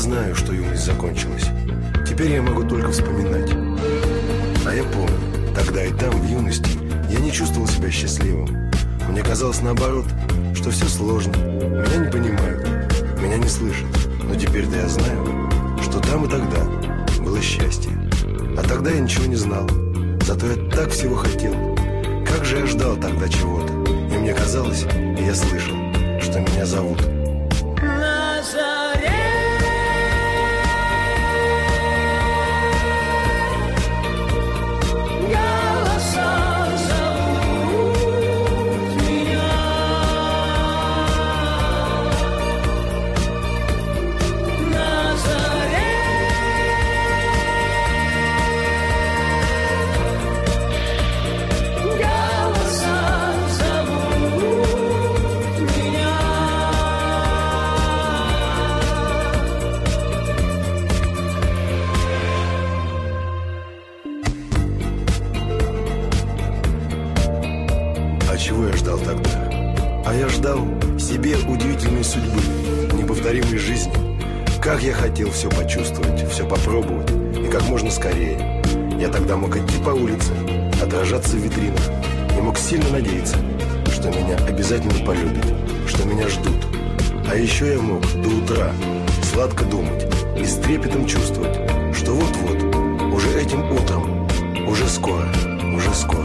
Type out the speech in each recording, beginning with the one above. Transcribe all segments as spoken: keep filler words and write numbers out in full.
знаю, что юность закончилась. Теперь я могу только вспоминать. А я помню, тогда и там, в юности, я не чувствовал себя счастливым. Мне казалось наоборот, что все сложно. Меня не понимают, меня не слышат. Но теперь-то я знаю, что там и тогда было счастье. А тогда я ничего не знал. Зато я так всего хотел. Как же я ждал тогда чего-то. И мне казалось, и я слышал, что меня зовут. Чего я ждал тогда? А я ждал себе удивительной судьбы, неповторимой жизни. Как я хотел все почувствовать, все попробовать, и как можно скорее. Я тогда мог идти по улице, отражаться в витринах, и мог сильно надеяться, что меня обязательно полюбят, что меня ждут. А еще я мог до утра сладко думать и с трепетом чувствовать, что вот-вот, уже этим утром, уже скоро, уже скоро.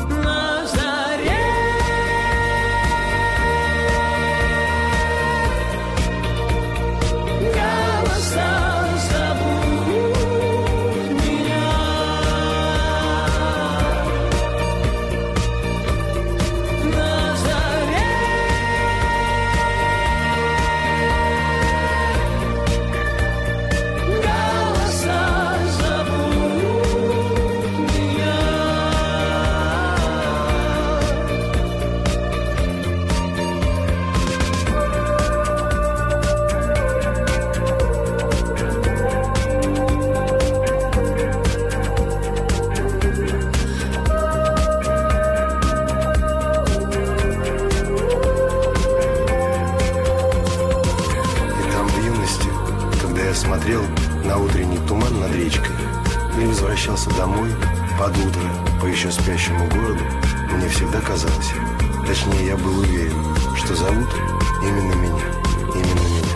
Смотрел на утренний туман над речкой и возвращался домой под утро по еще спящему городу, мне всегда казалось, точнее я был уверен, что зовут именно меня, именно меня.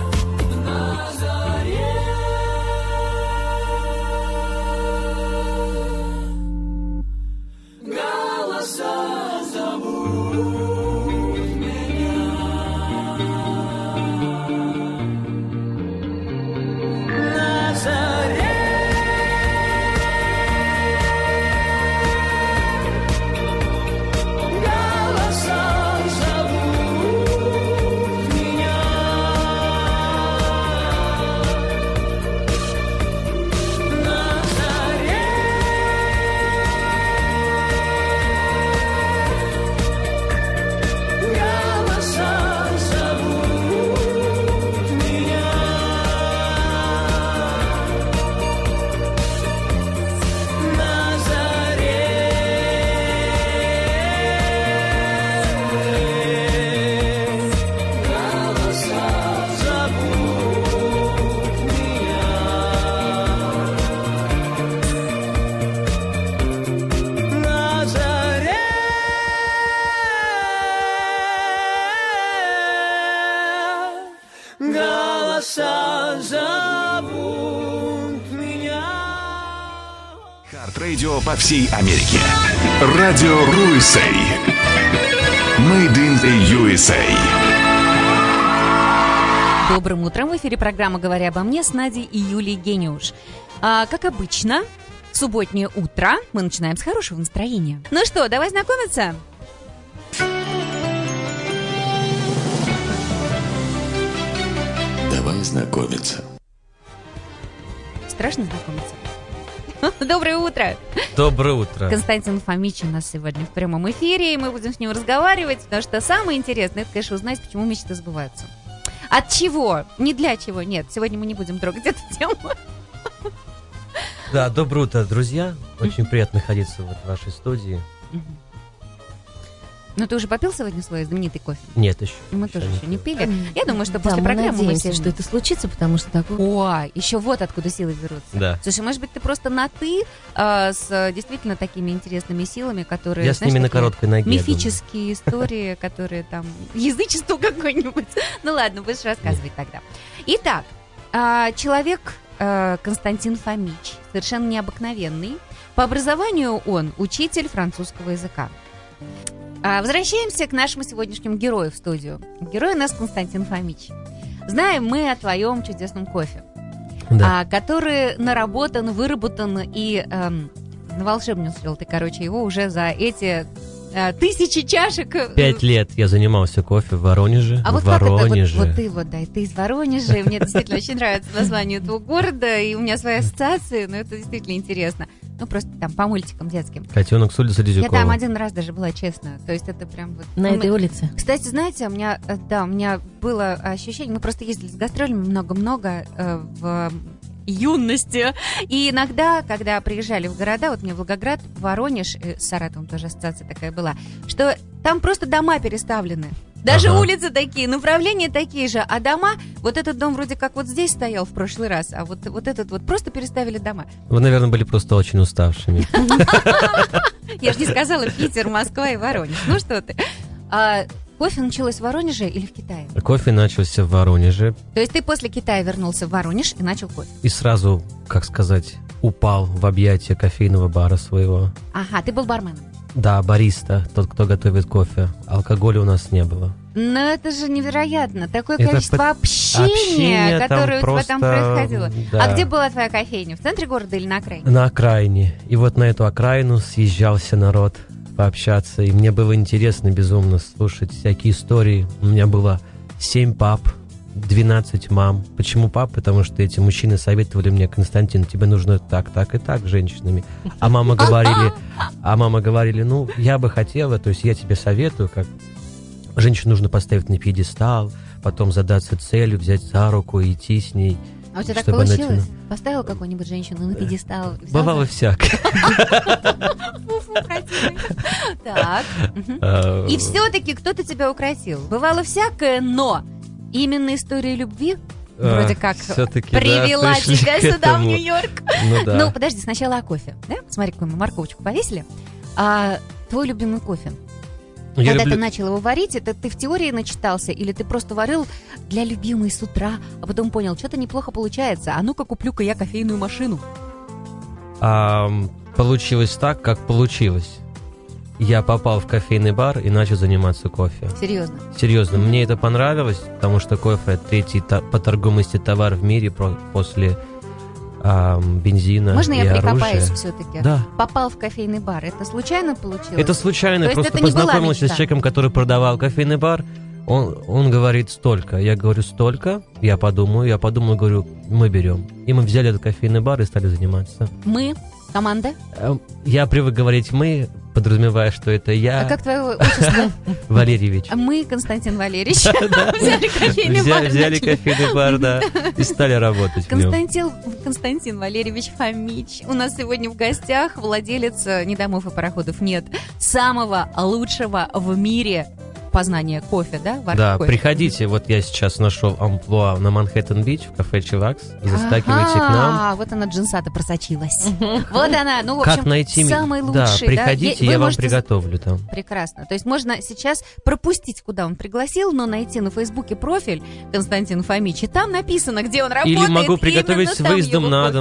Хард-радио по всей Америке. Радио ю эс эй. Made in ю эс эй. Добрым утром. В эфире программа «Говоря обо мне» с Надей и Юлией Гениуш. А, как обычно, в субботнее утро мы начинаем с хорошего настроения. Ну что, давай знакомиться? Давай знакомиться. Страшно знакомиться? Доброе утро! Доброе утро! Константин Фомич у нас сегодня в прямом эфире, и мы будем с ним разговаривать, потому что самое интересное, это, конечно, узнать, почему мечты сбываются. От чего? Не для чего, нет. Сегодня мы не будем трогать эту тему. Да, доброе утро, друзья. Очень приятно находиться вот в вашей студии. Ну, ты уже попил сегодня свой знаменитый кофе? Нет еще. Мы тоже еще не пили. Я думаю, что Да, после мы программы мы надеемся, сегодня... что это случится, потому что такое... О, еще вот откуда силы берутся. Да. Слушай, может быть, ты просто на «ты» а, с а, действительно такими интересными силами, которые... Я с знаешь, ними на такие короткой ноге. я думаю. мифические истории, которые там... Язычество какое-нибудь. Ну ладно, будешь рассказывать тогда. Итак, а, человек а, Константин Фомич, совершенно необыкновенный. По образованию он учитель французского языка. А, возвращаемся к нашему сегодняшнему герою в студию. Герой у нас Константин Фомич. Знаем мы о твоем чудесном кофе, Да. а, который наработан, выработан и эм, наволшебничал ты, короче, его уже за эти э, тысячи чашек. Пять лет я занимался кофе в Воронеже. А вот в как это? Вот, Воронеже. вот ты вот, да, и ты из Воронежа, и мне действительно очень нравится название этого города, и у меня свои ассоциации, но это действительно интересно. Ну, просто там по мультикам детским. Котенок с улицы Я Лизюкова. там один раз даже была, честно. То есть это прям вот... На ну, этой мы- улице. Кстати, знаете, у меня, э, да, у меня было ощущение, мы просто ездили с гастролями много-много э, в юности. И иногда, когда приезжали в города, вот мне Волгоград, Воронеж, э, с Саратовом тоже ассоциация такая была, что там просто дома переставлены. Даже Ага. улицы такие, направления такие же, а дома, вот этот дом вроде как вот здесь стоял в прошлый раз, а вот, вот этот вот просто переставили дома. Вы, наверное, были просто очень уставшими. Я же не сказала Питер, Москва и Воронеж. Ну что ты. А, кофе началось в Воронеже или в Китае? Кофе начался в Воронеже То есть ты после Китая вернулся в Воронеж и начал кофе? и сразу, как сказать, упал в объятия кофейного бара своего. Ага, ты был барменом. Да, бариста, тот, кто готовит кофе. Алкоголя у нас не было. Но это же невероятно. Такое Это количество по- общения, общение там которое у тебя там просто, происходило. да. А где была твоя кофейня? В центре города или на окраине? На окраине. И вот на эту окраину съезжался народ пообщаться. И мне было интересно безумно слушать всякие истории. У меня было семь пап, двенадцать мам. Почему пап? Потому что эти мужчины советовали мне: Константин, тебе нужно так, так и так с женщинами. А мама говорили, а мама говорили, ну, я бы хотела, то есть я тебе советую, как женщину нужно поставить на пьедестал, потом задаться целью, взять за руку и идти с ней. А у тебя так чтобы она получилось? тебя- Поставил какую-нибудь женщину на пьедестал? взял Бывало за- всякое. Фу-фу, противный. Так. мгм. А, И все-таки кто-то тебя укротил. Бывало всякое, но именно история любви а, вроде как всё-таки, да, привела пришли тебя к сюда, в этому. Нью-Йорк. Ну да. Ну, подожди, сначала о кофе. Да? Смотри, какую мы морковочку повесили. А, твой любимый кофе. Я Когда люблю- ты начал его варить, это ты в теории начитался, или ты просто варил для любимой с утра, а потом понял, что-то неплохо получается, а ну-ка куплю-ка я кофейную машину. А, получилось так, как получилось. Я попал в кофейный бар и начал заниматься кофе. Серьезно. Серьезно, мне это понравилось, потому что кофе — третий та- по торгуемости товар в мире про- после а, бензина Можно и я оружия. прикопаюсь все-таки? Да. Попал в кофейный бар. Это случайно получилось? Это случайно, То есть просто это не была познакомился мечта? с человеком, который продавал кофейный бар. Он, он говорит столько. Я говорю столько. Я подумаю, я подумаю, говорю, мы берем. И мы взяли этот кофейный бар и стали заниматься. Мы, команда. Эм, Я привык говорить мы, подразумевая, что это я, А как твое отчество? Валерьевич. А мы, Константин Валерьевич. Взяли кофейный бар. Взяли, взяли начали. кофейный бар, да, и стали работать в нем. Константин, Константин Валерьевич Фомич. У нас сегодня в гостях владелец э, «Ни домов и пароходов нет» самого лучшего в мире познания кофе, да? Варки Да, кофе. приходите, вот я сейчас нашел амплуа на Манхэттен-Бич в кафе «Чилакс». Заскакивайте к нам. А, вот она джинсата просочилась. Вот она, ну, в Как общем, найти меня? самый Да, лучший. приходите, Вы я вам можете- приготовлю там. Прекрасно. То есть можно сейчас пропустить, куда он пригласил, но найти на Фейсбуке профиль Константин Фомич, и там написано, где он работает. Или могу приготовить именно с там выездом его на кофе. дом.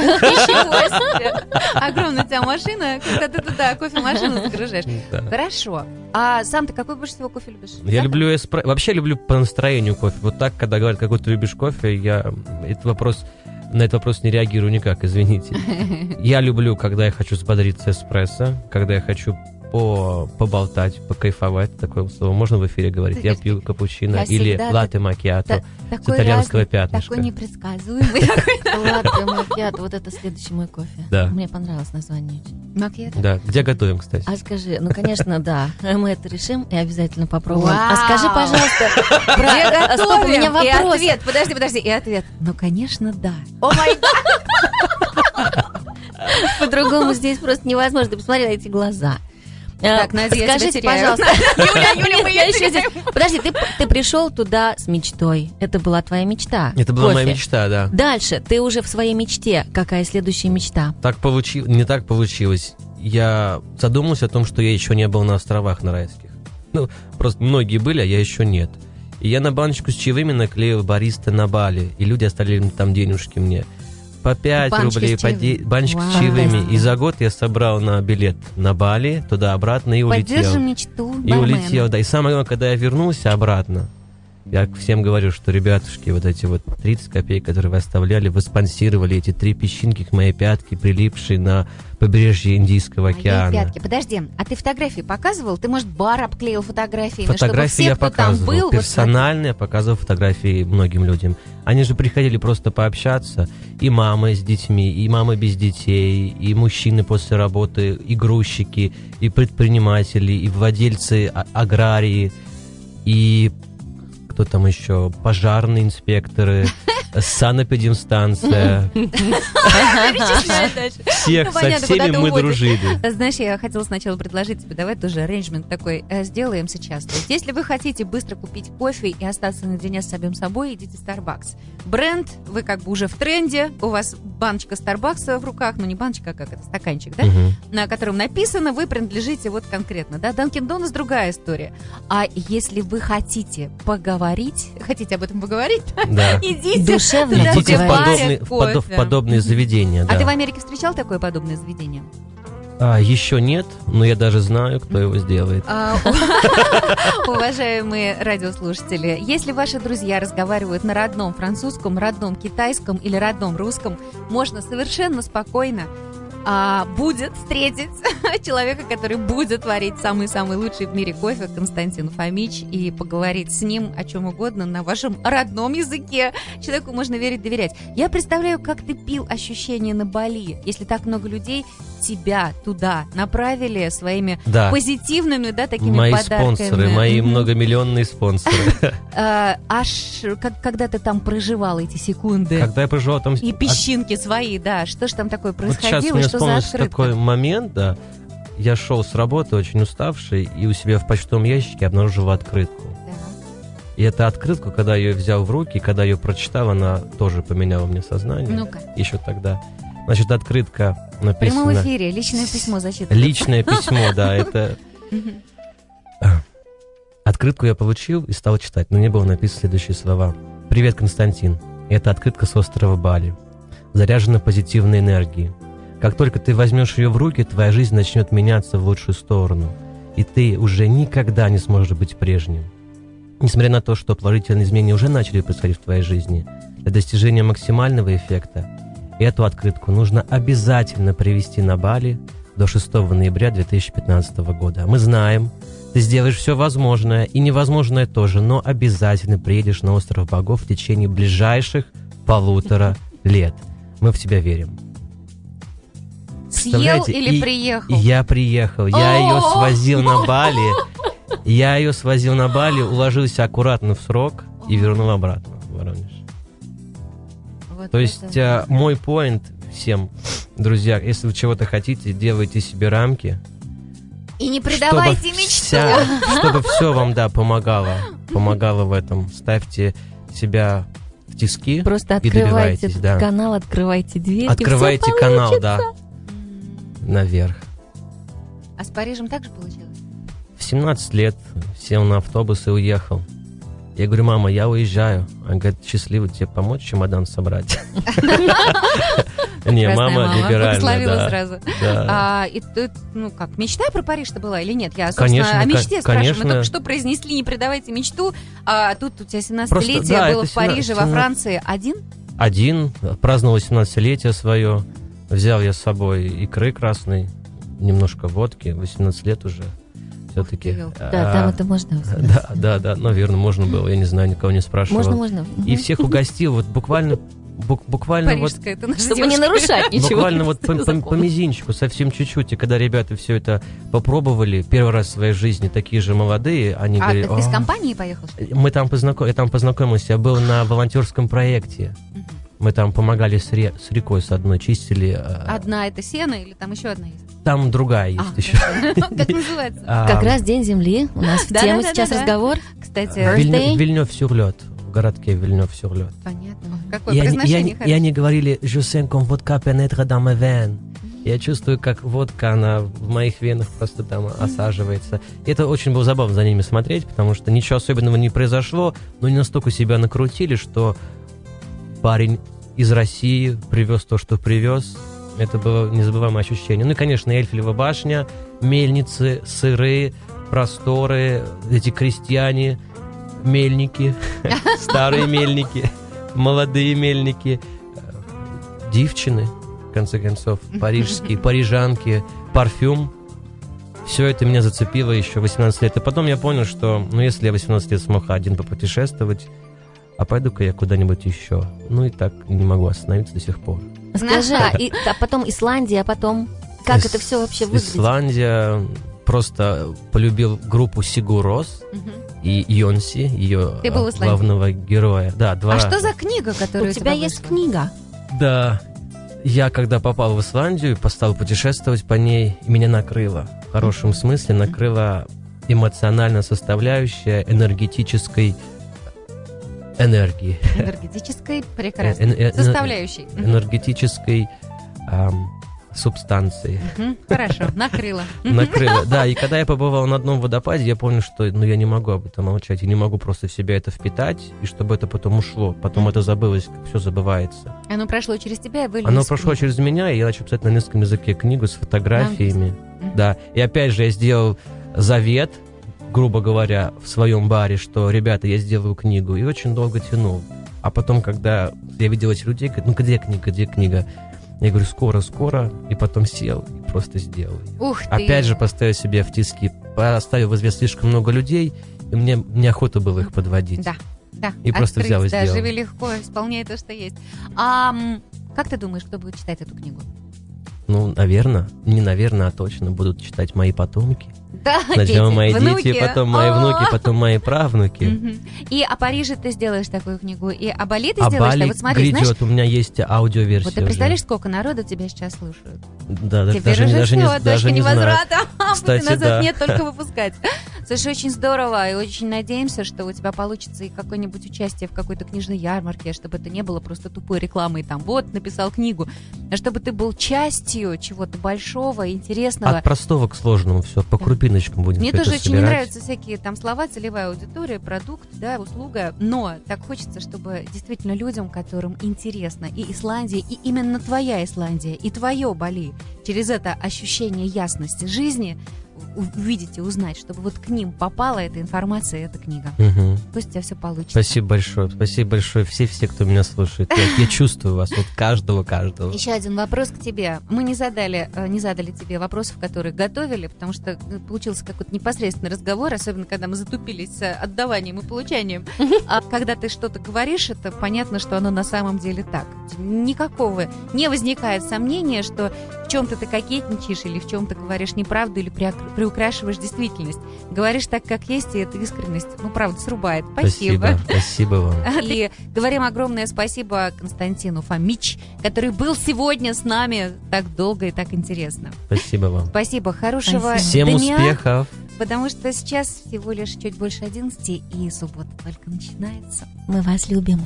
Ничего себе. Огромная у тебя машина, когда ты туда кофемашину загружаешь. Да. Хорошо. А сам ты какой больше всего кофе любишь? Я Да? люблю эспрессо. Вообще люблю по настроению кофе. Вот так, когда говорят, какой ты любишь кофе, я этот вопрос, на этот вопрос не реагирую никак, извините. Я люблю, когда я хочу взбодриться эспрессо, когда я хочу по, поболтать, покайфовать. Такое слово можно в эфире говорить? Ты- Я пью капучино Я или всегда латте макиато Та- с такой итальянского разный, пятнышка. Такой непредсказуемый. такой. Ладно, макиато, вот это следующий мой кофе. Да. Мне понравилось название очень. Макиато. Да, где готовим, кстати? А скажи, ну, конечно, да, мы это решим и обязательно попробуем. Вау! А скажи, пожалуйста, Где про- а, стоп, у меня готовим? И вопрос. ответ, подожди, подожди, и ответ. Ну, конечно, да. О май гад! По-другому здесь просто невозможно. Ты посмотри на эти глаза. Так, Надя, я тебя Скажите, теряю. пожалуйста. Юля, Юля, мы Я ее еще здесь. теряем. Подожди, ты, ты пришел туда с мечтой. Это была твоя мечта. Это была моя Кофе. мечта, да. Дальше, ты уже в своей мечте. Какая следующая мечта? Так получилось, не так получилось. Я задумался о том, что я еще не был на островах на райских. Ну, просто многие были, а я еще нет. И я на баночку с чаевыми наклеил бариста на Бали, и люди оставили там денежки мне. По пять Баночки рублей, с по чаевыми. де... баночка Вау. с чаевыми. И за год я собрал на билет на Бали, туда-обратно, и улетел. Поддержим мечту И бармена. улетел, да. И самое главное, когда я вернулся обратно, я всем говорю, что, ребятушки, вот эти вот тридцать копеек, которые вы оставляли, вы спонсировали эти три песчинки к моей пятке, прилипшие на побережье Индийского Мои океана. пятки. Подожди, а ты фотографии показывал? Ты, может, бар обклеил фотографиями, чтобы Фотографии все, я кто там показывал, был... вот персонально я показывал фотографии многим людям. Они же приходили просто пообщаться, и мамы с детьми, и мамы без детей, и мужчины после работы, и грузчики, и предприниматели, и владельцы а- аграрии, и кто там еще, пожарные инспекторы, санэпидемстанция. Перечисляй дальше. Всех, Ну, со понятно, всеми куда ты мы уводишь. дружили. Знаешь, я хотела сначала предложить тебе, давай тоже арранжмент такой э, сделаем сейчас. То есть, если вы хотите быстро купить кофе и остаться наедине с самим собой, идите в Starbucks. Бренд, вы как бы уже в тренде, у вас баночка Starbucks в руках, ну не баночка, а как это, стаканчик, да? Мгм. На котором написано, вы принадлежите вот конкретно, да? Dunkin' Donuts другая история. А если вы хотите поговорить, хотите об этом поговорить, Да. идите Душевно туда, Идите где в поговорить. варят подобные, в подо- в кофе. подобные заведения, А ты в да. Америке встречал такое подобное заведение? А, еще нет, но я даже знаю, кто его сделает. А, у- Уважаемые радиослушатели, если ваши друзья разговаривают на родном французском, родном китайском или родном русском, можно совершенно спокойно а, будет встретить человека, который будет варить самый-самый лучший в мире кофе, Константин Фомич, и поговорить с ним о чем угодно на вашем родном языке. Человеку можно верить, доверять. Я представляю, как ты пил ощущения на Бали, если так много людей тебя туда направили своими Да. позитивными, да, такими Мои подарками. спонсоры, мои Мгм. многомиллионные спонсоры. А, аж как- когда ты там проживал эти секунды Когда я проживал там... и песчинки свои, да, что ж там такое Вот сейчас происходило, мне что за вспомнился открытка? такой момент, да. Я шел с работы очень уставший, и у себя в почтовом ящике обнаружил открытку. Да. И эта открытку, когда я ее взял в руки, когда ее прочитал, она тоже поменяла мне сознание. Ну-ка, Еще тогда. Значит, открытка в прямом написана... эфире личное письмо зачитываю. Личное письмо, да, это... Мгм. Открытку я получил и стал читать, но не было написано следующие слова. «Привет, Константин. Это открытка с острова Бали. Заряжена позитивной энергией. Как только ты возьмешь ее в руки, твоя жизнь начнет меняться в лучшую сторону, и ты уже никогда не сможешь быть прежним. Несмотря на то, что положительные изменения уже начали происходить в твоей жизни, для достижения максимального эффекта эту открытку нужно обязательно привезти на Бали до шестого ноября две тысячи пятнадцатого года. Мы знаем, ты сделаешь все возможное и невозможное тоже, но обязательно приедешь на остров богов в течение ближайших полутора лет. Мы в тебя верим». Съел Представляете? или И- приехал? И я приехал, я ее свозил на Бали, я ее свозил на Бали, уложился аккуратно в срок и вернул обратно в Воронеж. Вот То есть это- а, мой поинт всем, друзья, если вы чего-то хотите, делайте себе рамки, И не предавайте чтобы мечту. вся- чтобы все вам, да, помогало, помогало в этом. Ставьте себя в тиски, Просто И открывайте добивайтесь, этот да. канал, открывайте дверь. и открывайте всё канал, получится. да, наверх. А с Парижем так же получилось? В семнадцать лет сел на автобус и уехал. Я говорю: мама, я уезжаю. Она говорит: счастливо тебе помочь чемодан собрать. Не, Красная мама либеральная, благословила да. сразу. Да. А, и ты, ну как, мечта про Париж-то была или нет? Я, собственно, Конечно, о мечте ко- спрашиваю. Мы конечно. только что произнесли, не предавайте мечту, а тут у тебя Просто, семнадцатилетие да, было это в Париже, во семнадцать Франции. Один? Один, праздновал семнадцатилетие свое. Взял я с собой икры красной, немножко водки. восемнадцать лет уже. Все-таки. Ух ты, Да, там это можно. Да, да, да, наверное, можно было. Я не знаю, никого не спрашивал. Можно, можно. И всех угостил, вот буквально, бук- буквально вот Парижская, это наша Чтобы не девушка. нарушать ничего. Буквально вот по, по- по закона. мизинчику, совсем чуть-чуть. И когда ребята все это попробовали, первый раз в своей жизни, такие же молодые, они А говорили: ты, ты с «А, компанией поехал? что ли? мы там познаком... я там познакомился, я был на волонтерском проекте. Мгм. Мы там помогали с, ре- с рекой с одной, чистили. э, Одна это сено или там еще одна есть? Там другая есть еще. Как называется? Как раз День Земли. У нас в Да, тему да, да, сейчас да, да. разговор. Кстати, Birthday. Вильнёв-сюр-Лёд. В городке Вильнёв-сюр-Лёд. понятно. Какое И они, и произношение они- и хорошее. они говорили «Je sens comme vodka pénètre dans mes veines». Я чувствую, как водка, она в моих венах просто там осаживается. И это очень было забавно за ними смотреть, потому что ничего особенного не произошло, но не настолько себя накрутили, что парень из России привез то, что привез. Это было незабываемое ощущение. Ну и, конечно, Эйфелева башня, мельницы, сыры, просторы, эти крестьяне, мельники, старые мельники, молодые мельники, девчины, в конце концов, парижские, парижанки, парфюм. Все это меня зацепило еще восемнадцать лет. И потом я понял, что, ну, если я восемнадцать лет смог один попутешествовать, а пойду-ка я куда-нибудь еще. Ну и так не могу остановиться до сих пор. Скажи, а, и- а потом Исландия, а потом... Как Ис- это все вообще выглядит? Исландия, просто полюбил группу Сигур Рос Мгм. и Йонси, ее Ты был в э, Исландии? главного героя. Да, два А раза. что за книга, которая У тебя есть вышла? книга. Да, я когда попал в Исландию, стал путешествовать по ней, и меня накрыло. В хорошем смысле накрыла эмоциональная составляющая энергетической энергии. Энергетической, прекрасно. Э- э- э- Составляющей. Мгм. Энергетической ам, субстанции. Мгм. Хорошо, накрыла. Накрыло. Да, и когда я побывал на одном водопаде, я понял, что ну, я не могу об этом молчать, я не могу просто в себя это впитать, и чтобы это потом ушло. Потом это забылось, как все забывается. Оно прошло через тебя и вылилось. Оно в прошло книгу. через меня, и я начал писать на английском языке книгу с фотографиями. Мгм. Да. И опять же, я сделал завет, грубо говоря, в своем баре, что, ребята, я сделаю книгу. И очень долго тянул. А потом, когда я видел этих людей, говорят, ну где книга, где книга? Я говорю, скоро, скоро. И потом сел и просто сделал ее. Ух ты. Опять же, поставил себя в тиски, поставил в известность слишком много людей, и мне неохота было их подводить. Да, да. И просто Открыть, взял и да, сделал. живи легко, исполняй то, что есть. А м, как ты думаешь, кто будет читать эту книгу? Ну, наверное, не наверное, а точно будут читать мои потомки. Да, Сначала дети, мои внуки. дети, потом мои О! внуки, потом мои правнуки. Мгм. И о Париже ты сделаешь такую книгу, и о Бали ты А сделаешь. Бали Вот смотри, знаешь, грядет, у меня есть аудиоверсия. вот ты уже. представляешь, сколько народу тебя сейчас слушают? Да, да, Теперь даже, уже даже, все, не, точка даже не знаю. невозврата. Кстати, Пути назад да. нет, только выпускать. Слушай, очень здорово, и очень надеемся, что у тебя получится и какое-нибудь участие в какой-то книжной ярмарке, чтобы это не было просто тупой рекламой, там, вот, написал книгу, а чтобы ты был частью чего-то большого, интересного. От простого к сложному все, по крупиночкам будем Мне всё тоже это очень не собирать. нравятся всякие там слова, целевая аудитория, продукт, да, услуга, но так хочется, чтобы действительно людям, которым интересно и Исландия, и именно твоя Исландия, и твое Бали, через это ощущение ясности жизни у- увидеть и узнать, чтобы вот к ним попала эта информация, эта книга. Мгм. Пусть у тебя все получится. Спасибо большое, спасибо большое все-все, кто меня слушает. Я, я чувствую вас, вот каждого-каждого. Еще один вопрос к тебе. Мы не задали, э, не задали тебе вопросов, которые готовили, потому что э, получился какой-то непосредственный разговор, особенно когда мы затупились с отдаванием и получанием. А когда ты что-то говоришь, это понятно, что оно на самом деле так. Никакого не возникает сомнения, что в чем-то ты кокетничаешь или в чем-то говоришь неправду или приок- приукрашиваешь действительность. Говоришь так, как есть, и эта искренность, ну, правда, срубает. Спасибо. Спасибо, спасибо вам. И говорим огромное спасибо Константину Фомич, который был сегодня с нами так долго и так интересно. Спасибо вам. Спасибо, хорошего Всем дня, успехов. потому что сейчас всего лишь чуть больше одиннадцати, и суббота только начинается. Мы вас любим.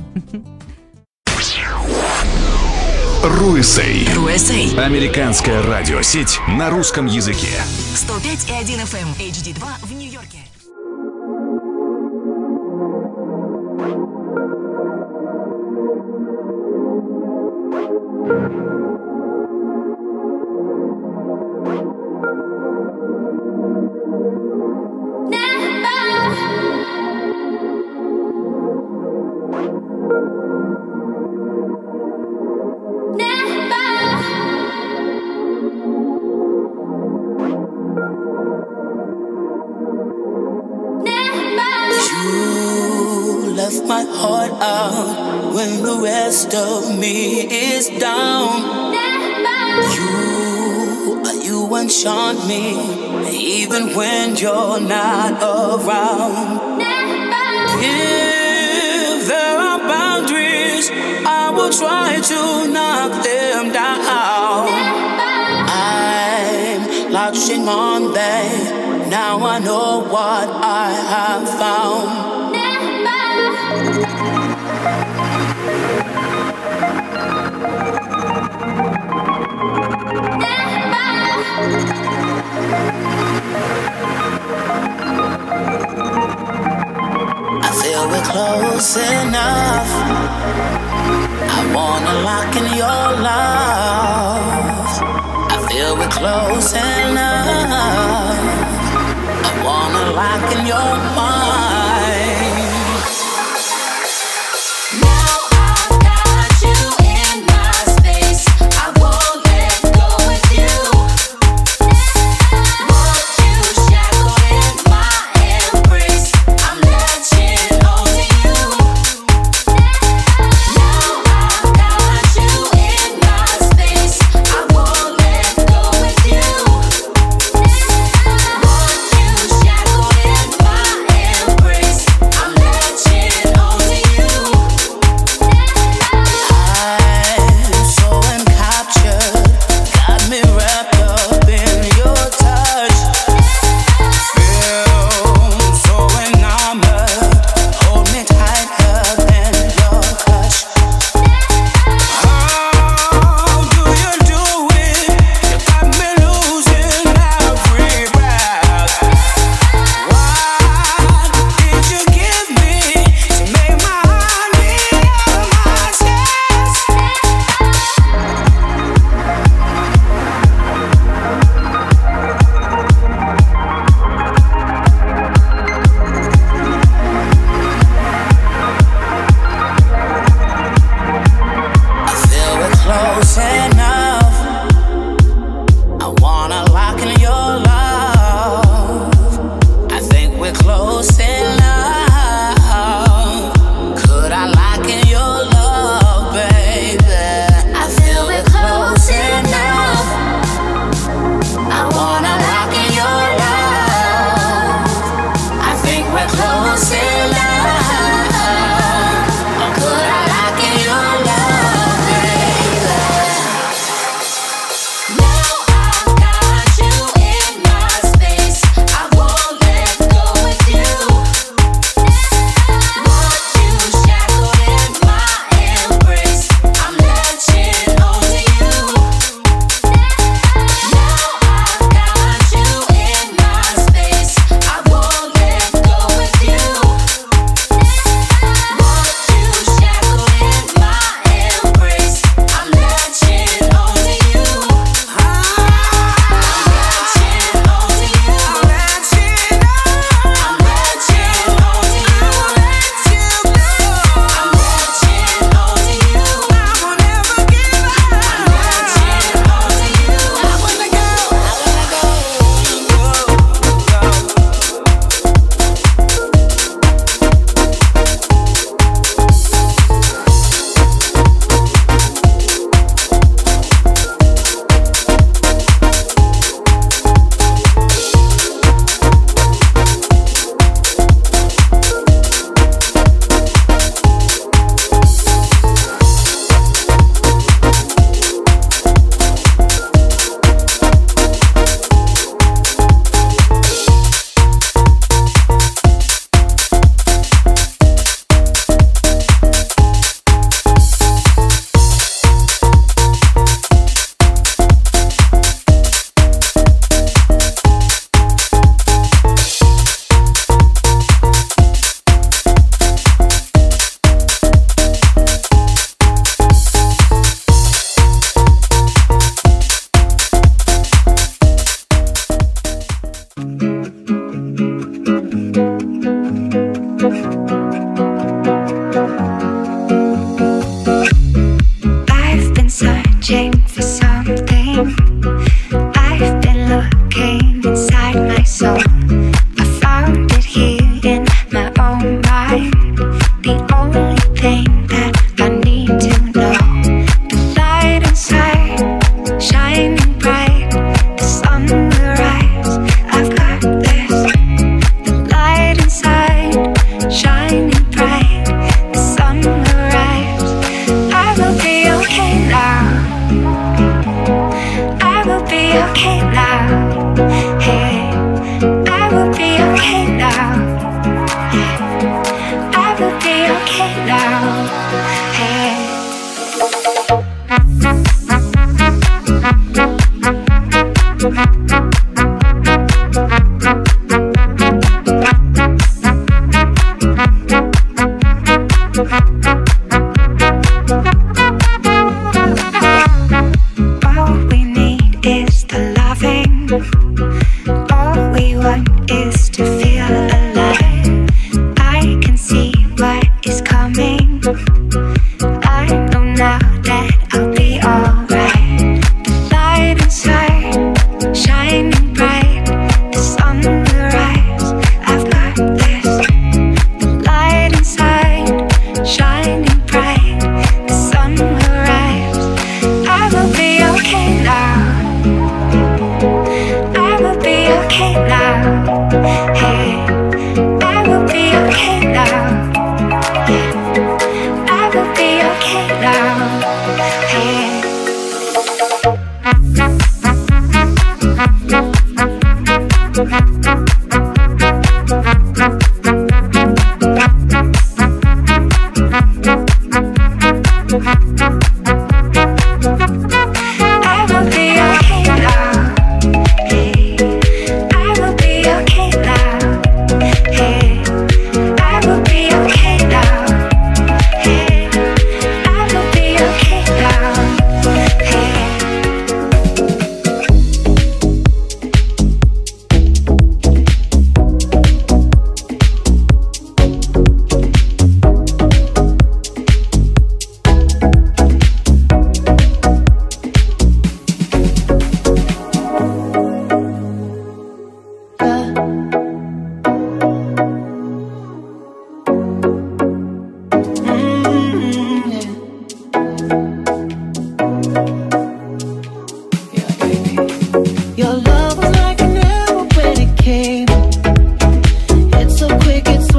Руэсэй. Руэсэй. Американская радиосеть на русском языке. сто пять и один эф эм эйч ди два в Нью-Йорке. You left my heart out when the rest of me is down. You, you enchant me even when you're not around. If there are boundaries, I will try to knock them down. I'm Monday. Now I know what I have found. I feel we're close enough. I wanna lock in your love. I feel we're close enough. I wanna lock in your mind. Now I've got you in my space. I won't let go with you. Want you shackled in my embrace. I'm latching onto you. Now I've got you in my space. I won't let go with you. Want you shackled in my embrace.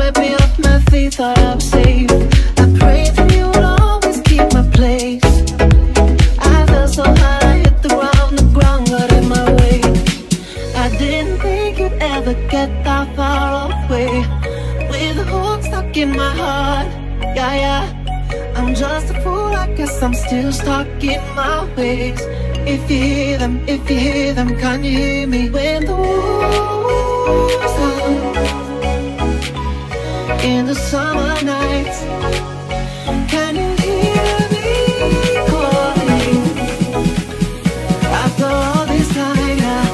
wipe me off my feet, thought I was safe. I prayed that you would always keep my place. I fell so high, I hit the ground, the ground got in my way. I didn't think you'd ever get that far away, with a hook stuck in my heart. Yeah, yeah, I'm just a fool, I guess I'm still stuck in my ways. If you hear them, if you hear them, can you hear me? When the wolves howl in the summer nights, can you hear me calling after all this time? Yeah.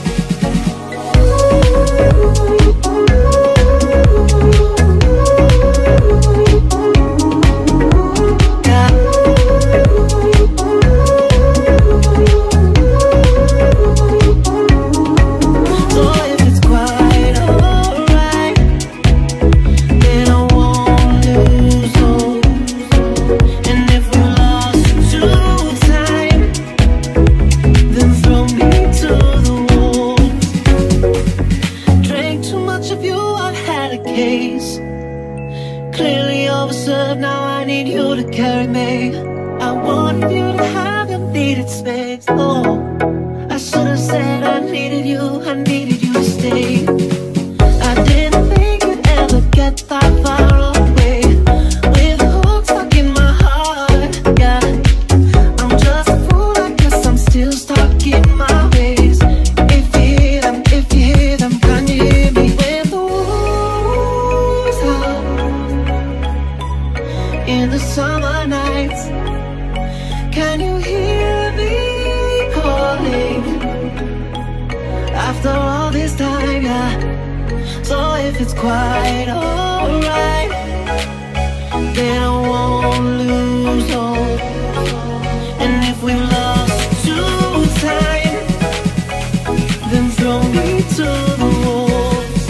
Clearly overserved, now I need you to carry me. I wanted you to have your needed space. Oh, I should have said I needed you, I needed you to stay. I didn't think you'd ever get that far away, with a hook stuck in my heart. Yeah, I'm just a fool, I guess I'm still stuck in my ways. If you hear them, if you hear them, can you hear me? When the wolves howl in the summer nights, can you hear me calling after all this time? Yeah. So if it's quite alright, then I won't lose hope. And if we lost to time, then throw me to the wolves.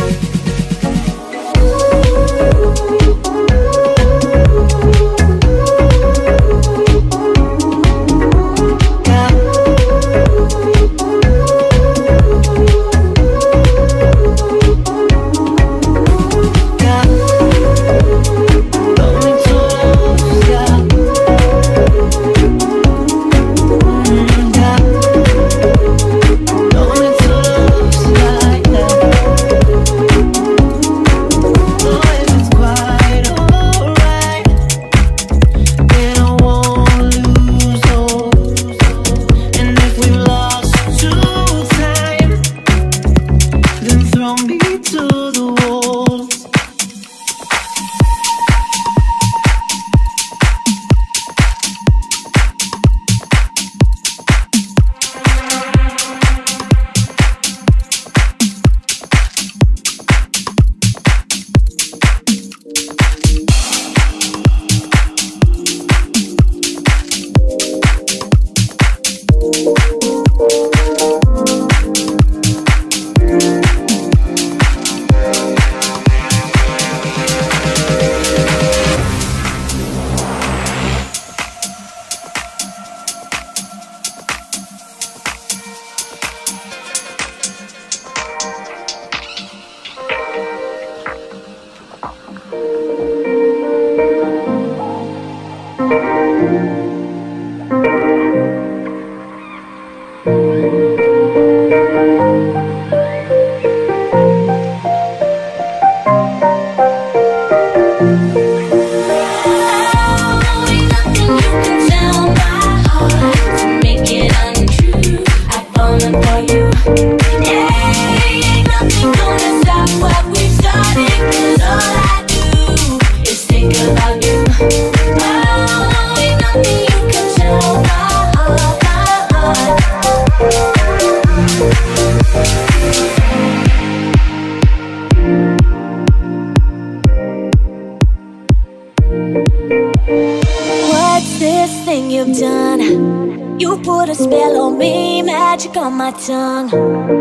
My tongue.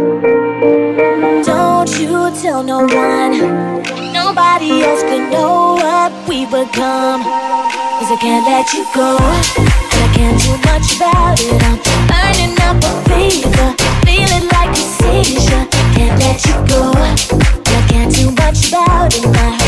Don't you tell no one, nobody else could know what we've become. Cause I can't let you go, and I can't do much about it. I'm burning up a fever, feeling like a seizure. Can't let you go, and I can't do much about it. My